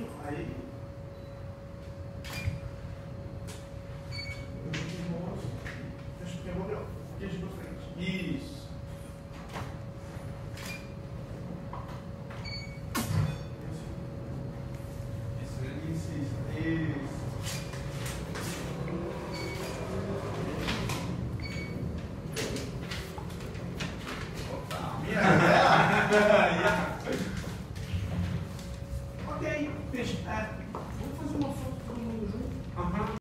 pouquinho, aí. Deixa eu ver, aqui pra frente. Isso. Isso. Opa, minha